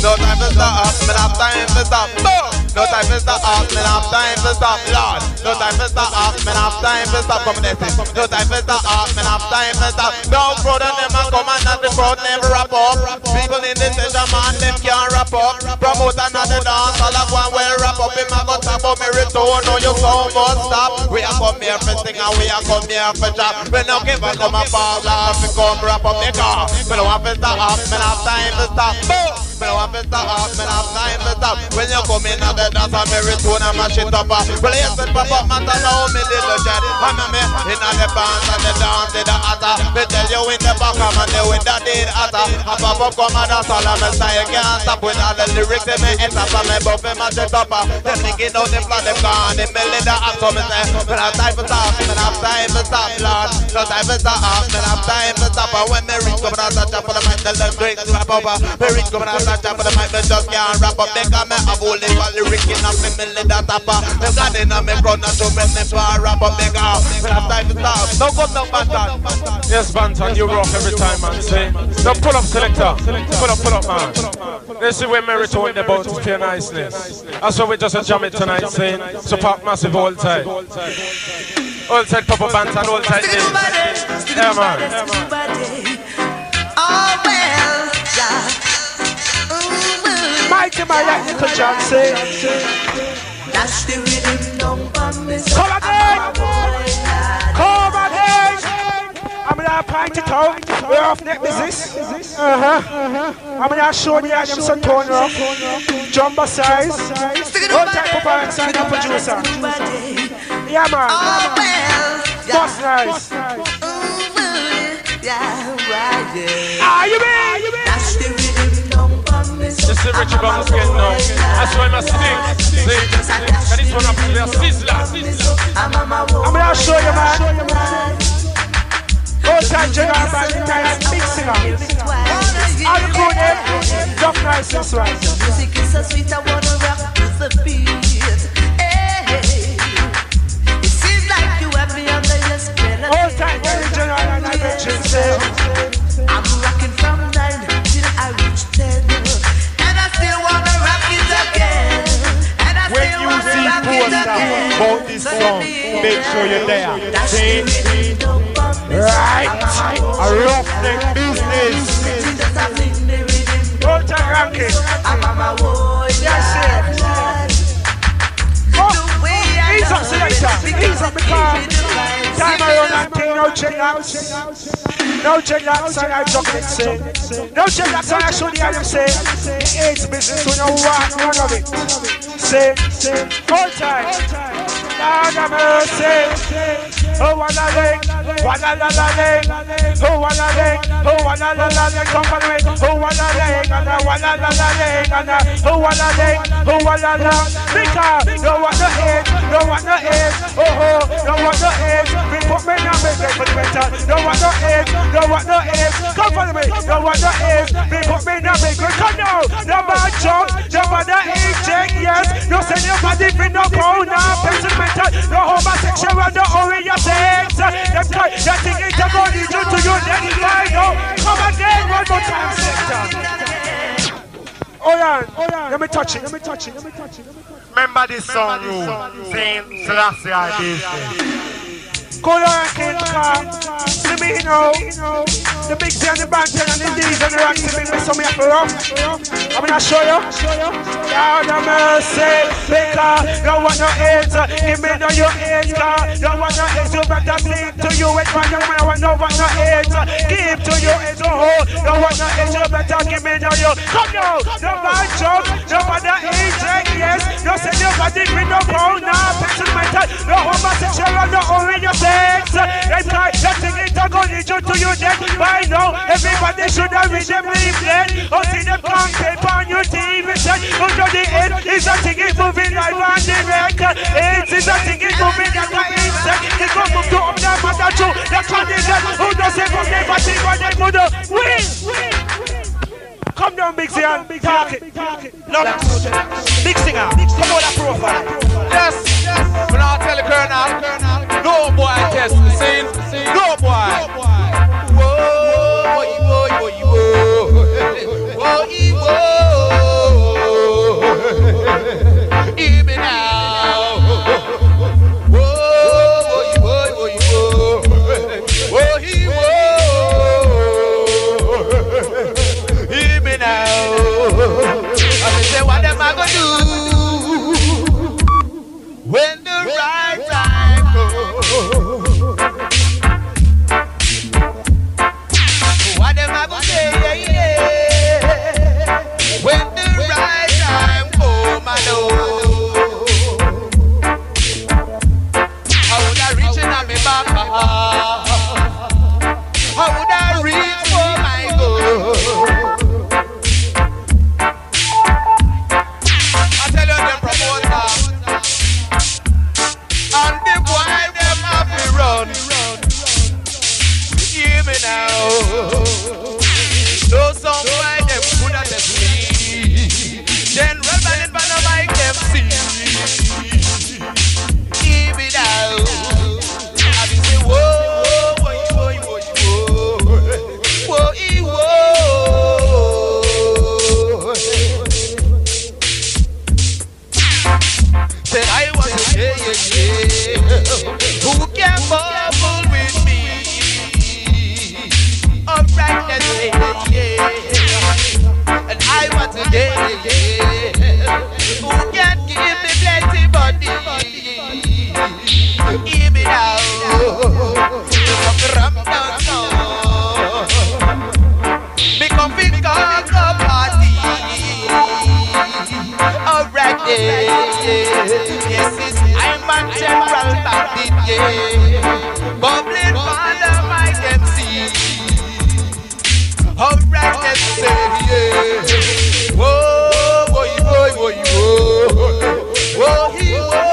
No time to stop, me have time to stop. No time to stop, me have time to stop, Lord. No time to stop, me have time to stop. Come this is. No time to stop, me have time to stop. No crowd and them a come and the crowd never wrap up. People in the session man them can't wrap up. Promote another dance, all of one will wrap up. Him a go talk about me return, no you sound must stop. We a come here for sing and we a come here for job. We no give a come a fall off, we come wrap up the car. Me no have to stop, me no have time to stop. Me no have to stop, me no have time to stop. When you come in at the dance and me return and mash it up. Well you said pop up matter now me little jet. I'm a me in the band and the dance in the hotter. Me tell you in the back and the window did hotter. I pop up come and dance all of me style can't stop. With all the lyrics in me head up and me buff me mash it up. Them thinking out them plan them gone. Them belly the hot so me say me no have time to stop, me no have time to stop, Lord. No time to stop, me no have time to stop. And when me reach come and touch up for the mic, tell them straight to wrap up. Me reach come and touch up for the mic, me just can't wrap up. Because me have all the lyrics in me belly the topper. Them got in on me front and to me me far wrap up. Because me no have time to stop. No come no Banton. Yes, Banton, you rock every time, man. Say, no pull up, selector. Pull up, pull up, man. This is where Mary told the about pure niceness. That's why we just a jam it tonight, saying support massive all time. All time Papa Banton, all time this. Yeah, man. Oh, well, yeah. Mighty man, Little John say. That's the rhythm number, Miss. Come again! Come again! I'm gonna point it out. We're off neck business. Uh-huh. I'm gonna show you them some tone rock. Jumbo size. All type of parents and the producer. Yeah, man. Oh, well, Boss nice. Are you ready? That's the rhythm number, Miss. This is Richie Bums getting now. That's why I sing. See? And this one up to their sizzler. I'm gonna show you, man. All time general band, entire big singer. All the crew there, Duff Nice this one. Music is so sweet, I wanna rock with the beat. Hey, it seems like you have me under your spell. All time general and I mentioned say, I'm rocking from nine till I reach ten, and I still wanna rock it again. And I When still you wanna see rock it poster again. about this song, make sure you're there. That's See? the rhythm number, Miss. Right, a roughneck business. all time ranking. I'm on my way. Yes, sir. Oh, ease up, selector. Ease up because time around and king, no dreadlocks. No dreadlocks and I chocolate say. No dreadlocks and I show the item say. It's business, we know what, none of it. Say, all time. Lord have mercy. Oh, one a leg, one a la la leg. Oh, one a leg, oh, one a la la leg. Come on, wait. Oh, one a leg, and a one a la la leg, and a oh, one a leg, oh, one a la. Because no one no hate, no one no hate. Oh, oh, no one no hate. We put me down, make it for the better. No one no hate, no one no hate. Come follow me. No one no hate. We put me down, make it. Come now. No man jump, no man no eject. Yes, no send your body for no pound, no pencil metal, no homosexual, no orient sex. Them kind, that thing is a go need you to you. Then you lie now. Come again, one more time, sector. Oh yeah, oh yeah. Let me touch it. Let me touch it. Let me touch it. Remember this song, you saying Selassie I business. Color and King Kong, see me now. The big C and the banter and the D's and the rocks see me, so me have to rock. I'm gonna show you. Lord have mercy, because no one no hate. Give me no your hate, cause no one no hate. You better bleed to you, it's one young man, no one no hate. Give to you, it's a hole. No one no hate, you better give me no your. Come now, no man jump, no one no hate, yes. No say nobody with no pound, no pencil metal, no homosexual, no orient sex. That's right, that thing is a go need you to you then. By now, everybody should have read them leaflet. Or see them content on your T V set. Under the head is a thing is moving live and direct. AIDS is a thing is moving like an insect. They come up to up their mother too. They can't do that. Who does it from their body or their mother? Win! Come down, Big Zion. Talk it. Look. Big singer. Come on, that profile. Yes. When I tell the colonel, no boy test the scene. No boy. Whoa, whoa, whoa, whoa, whoa, whoa, whoa. Yes, it's I'm a general bandit, yeah. Bubbling under my M C. Alright, let's say, yeah. Whoa, boy, boy, boy, whoa. Whoa, he, whoa.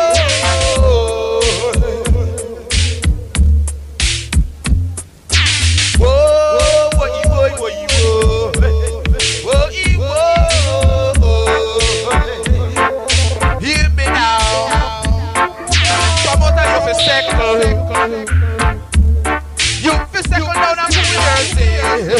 Whoa, boy, boy, boy, whoa. Whoa, he, whoa. Hear me now. Come out of your circle. You fi second down and put mercy.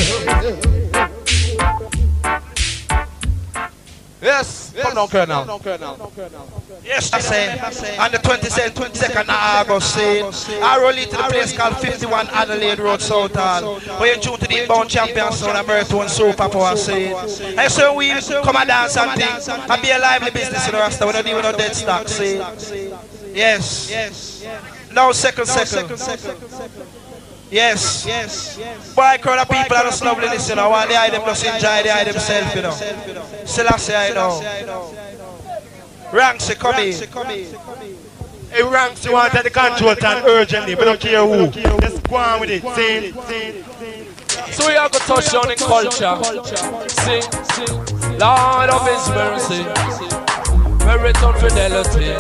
Yes, come down, Colonel. Yes, I say, on the twenty-second of August, say, I roll into the place called fifty-one Adelaide Road, South Hall. Where you tune to the inbound champion sound of Merton and Super Power, say. I say, we come and dance and things, and be a lively business in the Rasta, we don't even know dead stock, say. Yes. Now, second, second. Yes, yes. Boy, crowd of people are just lovely this, you know. While they hide them, just enjoy they hide themselves, you know. Still I say, I know. Ranks, come in. Hey, Ranks, you want to take the control and urgently, but don't care who. Just go on with it, see? So we are going to touch on the culture. Sing, Lord of His mercy, merit on fidelity.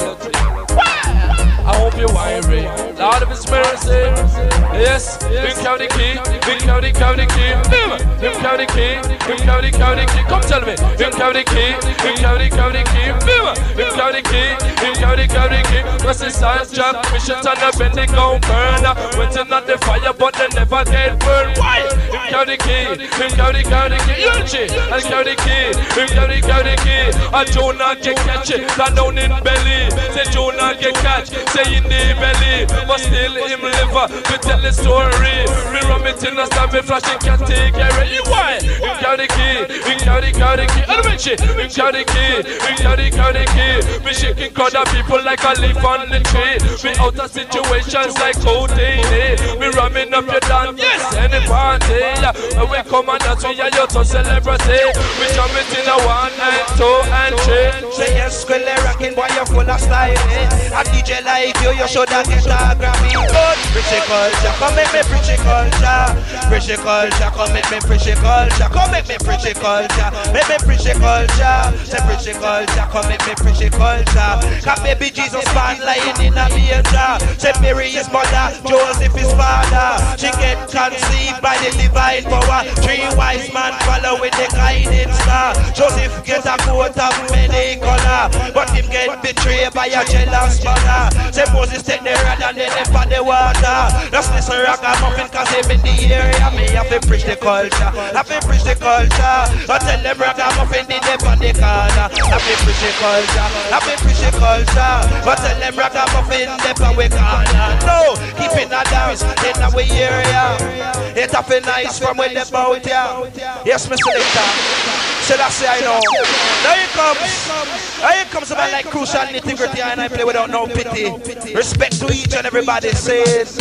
I hope you're wiry. Lord of His mercy. Yes, Big County Key, Big County County Key. Big County Key, Big County County Key. Come tell me. Big County Key, Big County County Key. Big County Key, Big County County Key. What's the science job? Missions on the bend, they gon' burn. Went in on the fire, but they never get burned. Why? Big County Key, Big County County Key. Unchi, and County Key, Big County County Key. A Jonah get catch it, down in belly. Say Jonah get catch. In the belly, but still him liver. We tell the story. Me rum it in a stab, me flashing can't take care of you. Why? We got the key, we got the got the key. I don't mention. We got the key, we got the got the key. Me shaking crowd of people like a leaf on the tree. Me out of situations like Houdini. Me ramming up your dance, yes, any party. When we come and dance, we are your to celebrity. We jump it in a one and two and three. Say yes, squill rocking, boy, you're full of style. A D J like you, you should have get a Grammy. Good, pretty culture, come make me pretty culture. Pretty culture, come make me pretty culture. Come make me pretty culture, make me pretty culture. Say pretty culture, come make me pretty culture. Cause baby Jesus born lying in a manger. Say Mary is mother, Joseph is father. She get conceived by the divine power. Three wise men follow with the guiding star. Joseph get a coat of many color, but him get betrayed by a jealous mother. Say Moses take the rod and then they for the water. Just listen ragamuffin cause him in the area. Me have to preach the culture, have to preach the culture. But tell them ragamuffin in the on the corner. Have to preach the culture, have to preach the culture. But tell them ragamuffin in the on the corner. No, keep in a dance in our area. It's a nice from when they bout ya. Yes, Mister Selector. So that's say I know. Now here comes, now here comes a man like Crucial Nitty-Gritty, and I play without no pity. Respect to each and everybody says.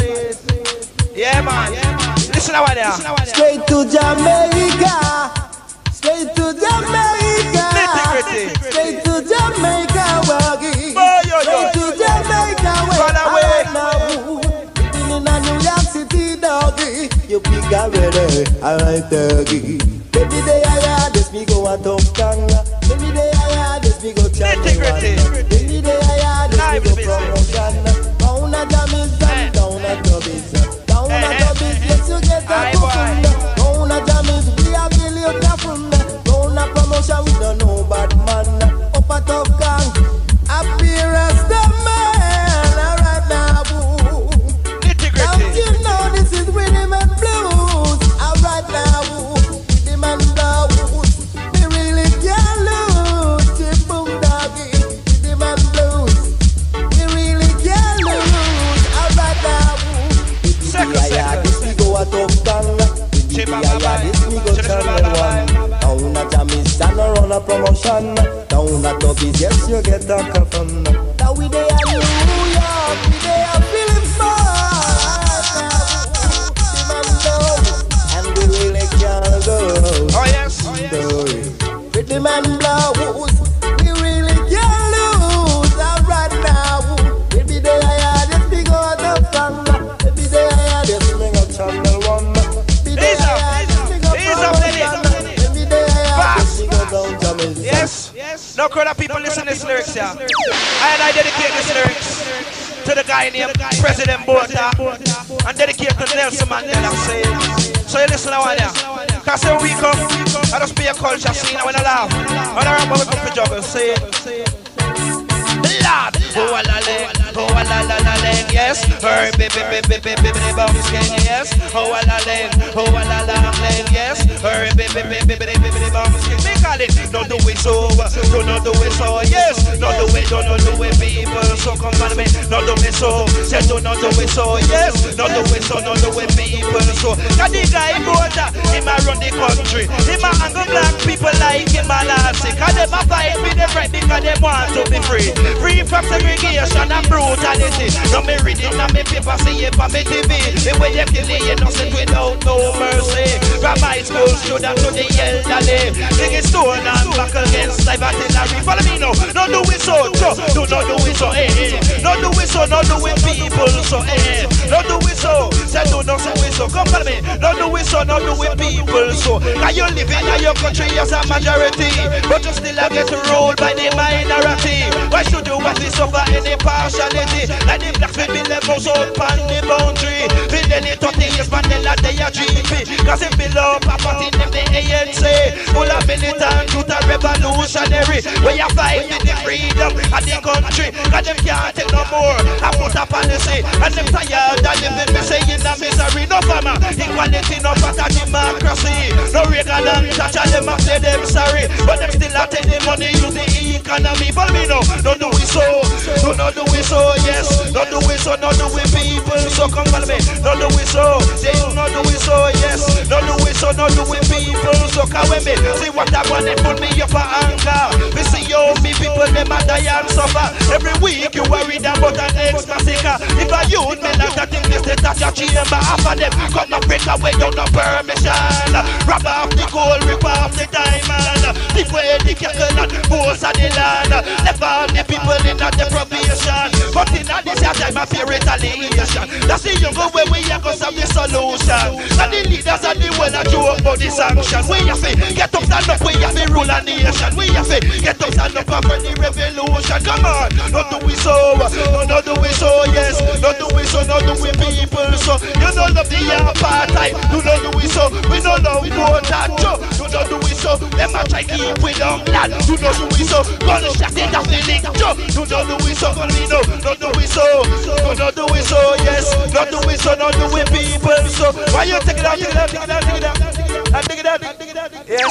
Yeah man, listen to what there. Straight to Jamaica, straight to Jamaica, Nitty-Gritty. Straight to Jamaica, waggy. Oh, yo, yo. Straight to Jamaica, Run away. Living in a New York City, doggy. You big already, I like doggy. Every day I had this, me go a top tongue. Every day I had this, me go chant. Every day I had this, me go promotion. Down a Jamaican, down a Jamaican, down a Jamaican, yes you get a coupon. Down a Jamaican, we a billion from there. Down a promotion, we don't know bad man. Up a top gang, appearance the man. Alright now, boo. Don't you know this is rhythm and blues? Alright now, boo. Man blues, we really can't lose. Chip boom doggy, the man blues, we really can't lose. Alright now, second, second. This we go a top tongue. This we go channel one. Down a Jamaican or on a promotion. Down a Dubbies, yes you get a coffin. Now we dey a New York, we dey a Philip Morris. The man blues, and we really can't go. Oh yes, oh yes. Pretty man blows, we really can't lose. Alright No crowd of people listen to this lyrics here. I and I dedicate this lyrics to the guy named President Botha and dedicate to Nelson Mandela. Say, so you listen to one here. Cause when we come, I just be a culture scene. I wanna laugh. When I remember we come to juggle. Say, Lord, oh la la, oh la la la la, yes. Her baby baby baby baby bounce king, yes. Oh la la, oh la la la, yes. Her baby baby baby baby bounce king. Me call it, don't do it so, do not do it so, yes. Don't do it, don't do it, people. So come on me, don't do it so. Say do not do it so, yes. Don't do it so, don't do it, people. So, cause the guy Botha, he ma run the country. He ma angle black people like him a last. Cause they ma fight with them right because they want to be free. Free from segregation and brutality. No me reading and me paper see it on me T V. The way you kill the innocent without no mercy. From high school student to the elderly. Big stone and back against live artillery. Follow me now. No do it so, so. Do not do it so, eh, eh. No do it so, no do it people so, eh, eh. No do it so. Say do not do it so. Come follow me. No do it so, no do it people so. Now you living in your country as a majority, but you still get ruled by the minority. Why should you want to suffer any partiality? Like the blacks will be levels out on the boundary. Within the thirty years, Mandela, they are G P. Cause if below property, them the A N C. Full of militant, truth and revolutionary. Where you fight for the freedom of the country. Cause them can't take no more. I put a policy. And them tired of living me saying a misery. No farmer, equality, no better democracy. No Reagan and Thatcher, them have said them sorry. But them still a take the money, use the economy. Follow me now, don't do it so. Do not do it so, yes. Don't do it so, not do it people. So come follow me, don't do it so. Say do not do it so, yes. Don't do it so, not do it people. So come with me, see what I want, they put me up for anger. We see you, me people, them a die and suffer. Every week you worried about the next massacre. If a youth me like that, think this is that your chamber. Half of them come and break away, don't no permission. Rob off the gold, rip off the diamond. Take away the cattle and boast of the land. Left all the people in the deprivation. But in this time of fear retaliation. That's the younger way we are going to have the solution. And the leaders of the world are joke about the sanction. We have to get up, stand up, we have to rule a nation. We have to get up, stand up, and burn the revolution. Come on, don't do it so, don't do it so, yes. Don't do it so, don't do it people. So, you don't love the apartheid. Do not do it so, we don't love more that joke. Do not do it so, them a try keep with them lad. Do not do it so, gonna shut it down the link joke. Do not do it so, gonna no, don't do it so. Do not do it so, yes. Don't do it so, don't do it people. So, why you take it out, take it out, take it out, take it out, take it out, take it out, yes.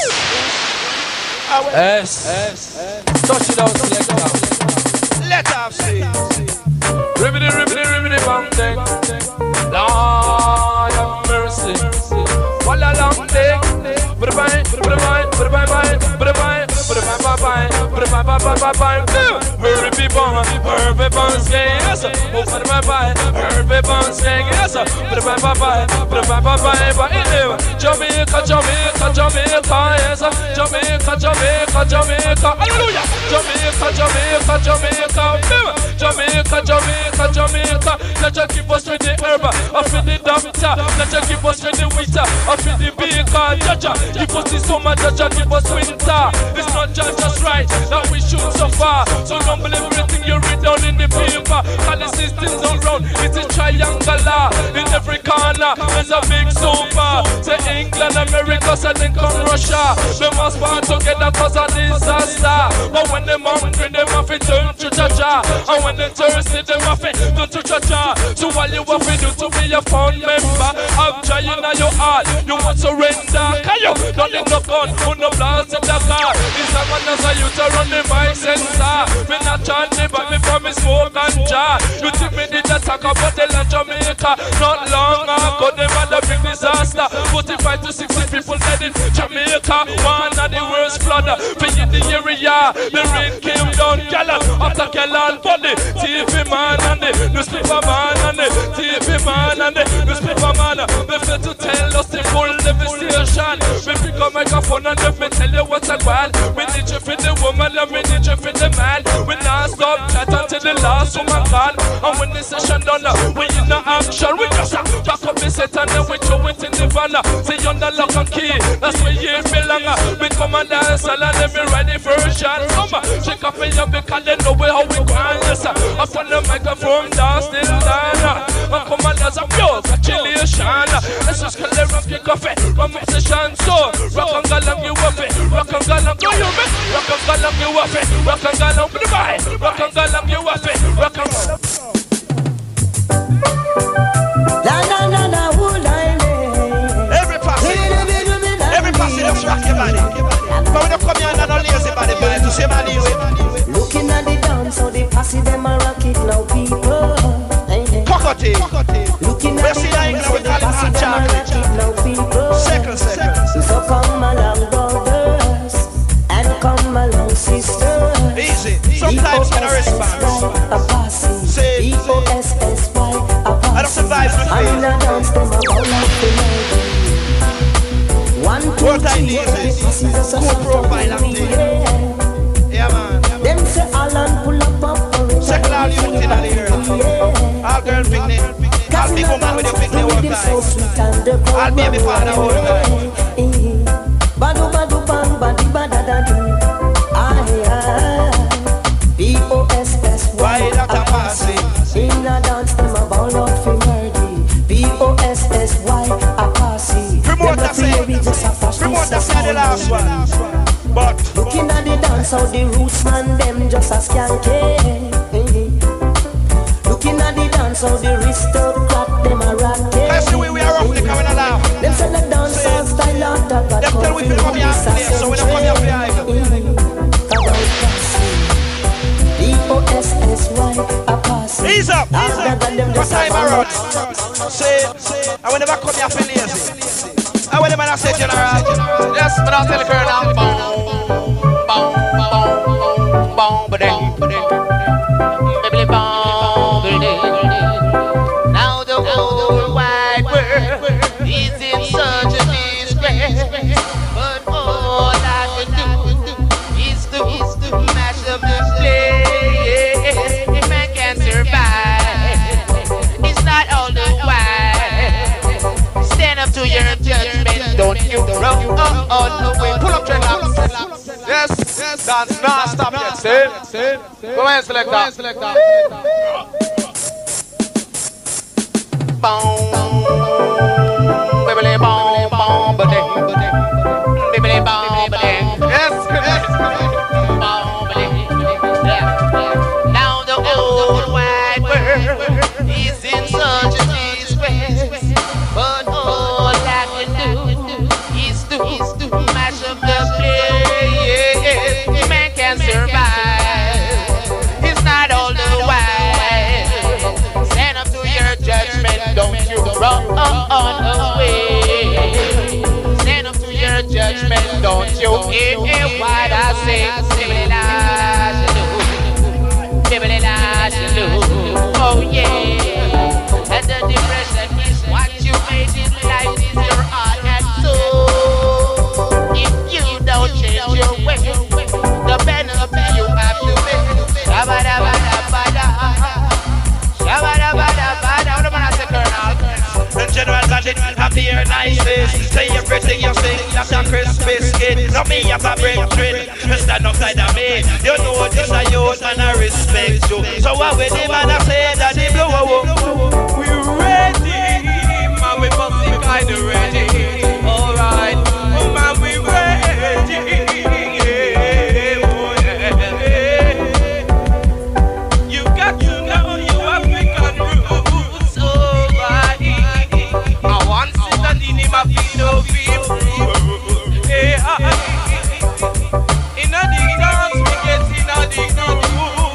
Yes, yes. Touch it out, select it out. Let off see. Ribbity, ribbity, ribbity, bang, dang. Lord have mercy. What a long day. Put a bye, put a bye, put a bye, bye, put a bye, put a bye, bye, bye, put a bye, bye, bye, bye, bye. Hurry, be born, hurry, bounce, yes. Oh, put a bye, bye, hurry, bounce, yes. Put a bye, bye, bye, put a bye, bye, bye, bye. Jamaica, Jamaica, Jamaica, yes. Jamaica, Jamaica, Jamaica, hallelujah. Jamaica, Jamaica, Jamaica, Jamaica, Jamaica, Jamaica. Let you keep us with the herb, up in the doctor. Let you keep us with the wheat, up in the baker, judge. Give us the summer, judge, give us winter. It's not just, just right that we should suffer. So don't believe everything you read down in the paper. All the systems around, it's a triangular. In every corner, there's a big super. Say England, America, so then come Russia. They must band together cause of disaster. But when they're hungry, they have to turn to cha-cha. And when they're thirsty, they have to turn to cha-cha. So all you have to do to be a fun member of China, your heart, you want surrender. Can you? Don't need no gun, put no blast in the car. This a man as a youth to run the mic sensor. Me not chanting, but me promise smoke and jar. You think me did attack about the land Jamaica? Not long ago, they had a big disaster. forty-five to sixty people dead in Jamaica. One of the worst flood in the area. The rain came down, Gallan, after Gallan, body. T V man and the newspaper man and the T V man and the newspaper man. Me fit to tell us the full devastation. Me pick a microphone and let me tell you what's a grand. We need you for the woman and we need you for the man. We not stop that until the last woman gone. And when the session done, we in the action. We just back up the set and then we throw it in the van. Say on the lock and key, that's where you belong. We come and dance and let me ready for a shot. Come shake up in your because they know how we grind. Up on the microphone, dance till down. And come and dance a pure congratulation. Let's just call it rock your coffee, rock my session. So rock and galang you up it, rock and galang go you me, rock and galang you up it, rock and galang for the vibe, rock and galang you up it, rock and. La la la la, who line every passy, every passy just rock your body. But we don't come here and not lazy body, but to say body with. Looking at the dance, how they pass it, them a rock it now, people. Cockatoo. Looking at the dance, how they pass it, them a rock it now, people. Second, second. So come along, brothers, and come along, sisters. Easy. Sometimes in a response. A passy. Say, E O S S Y, a passy. I don't survive with me. And a dance, them a go like the night. One, two, what I three, need is is a good profile acting. Yeah, man. Them say Alan pull up up. Secular youth in the area. All girl picnic. All big woman with your picnic all time. All baby father all time. Badu badu bang badi badadadu. Aye aye. B O S S Y. Why that a passy? In a dance them a ball out for murder. B O S S Y a passy. Promote that say. Promote that say the last one. But looking at the dance, how the roots man them just a skanky. Looking at the dance, how the aristocrat them a rocket. That's the way we are roughly coming along. Them say the dance all style out of that. Them tell we feel come here and play, so we don't come here and play either. B O S S Y a pass. Ease up, ease up. What time I run? Say, I will never come here for lazy. I will never say general. Yes, but I'll tell the girl now. Boom, boom, boom, boom, ba-ding, ba-ding, ba-ding. Now the whole wide world is in such a disgrace, but all I can do is to, is to mash up the place. Man can survive. It's not all the while. Stand up to your judgment. Don't you run on, on the way. Pull up dreadlocks. Yes, yes, dance non-stop yet. See? Go ahead, select that. Boom, bibbly boom, boom, ba-ding, bibbly boom, ba-ding. Yes, yes. Boom, ba-ding. Yeah. Now the whole wide world is in such a disgrace, but all I can do is to, is to mash up the place. Man can survive. It's not all the while. Stand up to your judgment. Don't you run away. Stand up to your judgment. Don't you hear what I say? Bibbidi da shaloo. Oh yeah. And the depression is what you made in life is your heart and soul. If you don't change your way, the benefit you have to pay. Shabada bada bada. Shabada bada bada. What am I saying, Colonel? The general bandit appear nicest. Say everything you sing, that's a crisp biscuit. Not me, as a brethren. You stand outside of me. You know this a youth and I respect you. So what with the man I say that they blow up? We ready, man, we must be kind of ready. Alright, oh man, we ready. Oh, yeah. You got to know you African roots. Alright, I want to sit and in my feet of people. In a dig dance, we get in a dig dance.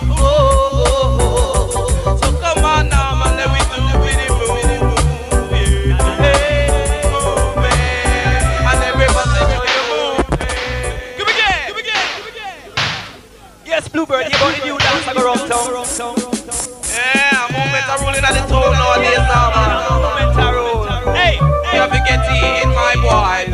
So come on now, man, let me do the move. Hey, move, man. And everybody know you move. Give me again, give me again, give me again. Yes, Bluebird, you got a new dance I go around town. Yeah, movement are ruling at the town nowadays now, man. Movement are ruling. Hey, you have to get in, my boys.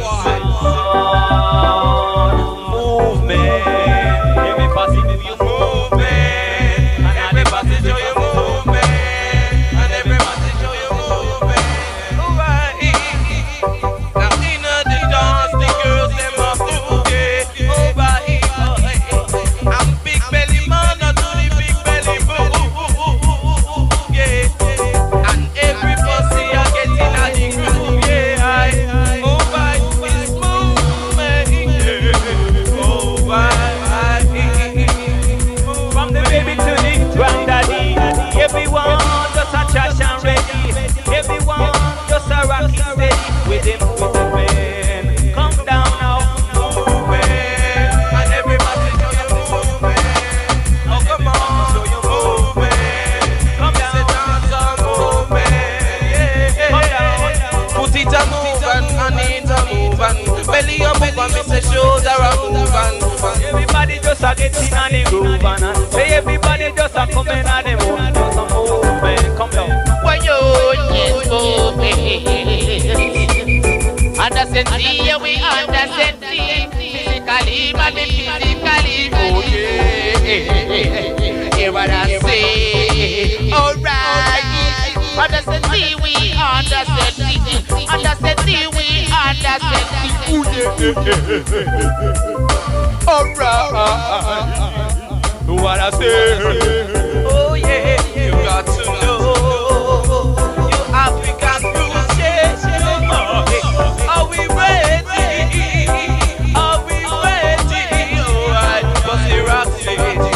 Movement, every passage you movement, and every passage you movement, and every passage you movement. Alright, now in the dance, the girls them a boogie. Alright, I'm big belly man, I do the big belly boogie, and every pussy I get in a the groove. Yeah, alright, it's movement. From the baby to the granddaddy, everyone just a trash and ready. Everyone just a rocking steady with him moving. Come down now, moving, and everybody show you moving. Oh come on, show you moving. Come down, sit down, some moving. Yeah, come down, put it a move and and it a move and belly a move and me say shoulder a move and everybody just a get in on the groove and say everybody just a come in on the move, just a moving. Come down. When you is moving, understand me, we understand me. Physically, but me physically okay. Hear what I say? Alright. Understand me, we understand me. Understand me, we understand me. Alright. What I say? Oh yeah, you got to know. You African roots, yeah. Are we ready? Are we ready? Alright, cause the rock city.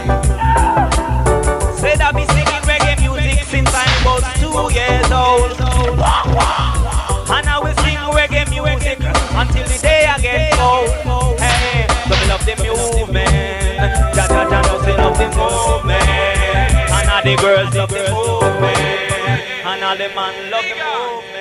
Said I be singing reggae music since I was two years old, and I will sing reggae music until the day I get old. Hey, so me love the movement, ja ja ja, no say love the movement, and all the girls love the movement, and all the man love the movement.